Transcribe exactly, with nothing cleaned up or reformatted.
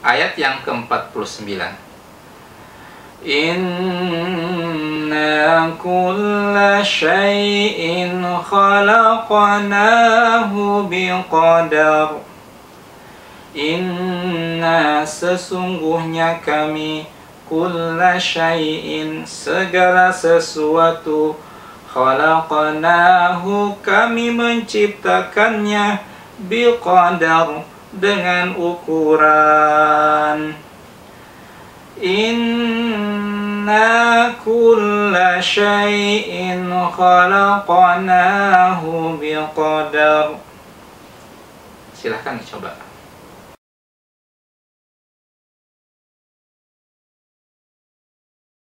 Ayat yang ke empat puluh sembilan. Inna kulla syai'in khalaqnahu biqadar. Inna sesungguhnya kami, kulla syai'in segala sesuatu, khalaqnahu kami menciptakannya, biqadar dengan ukuran. Inna kulla syai'in khalaqnahu biqadar. Silahkan dicoba.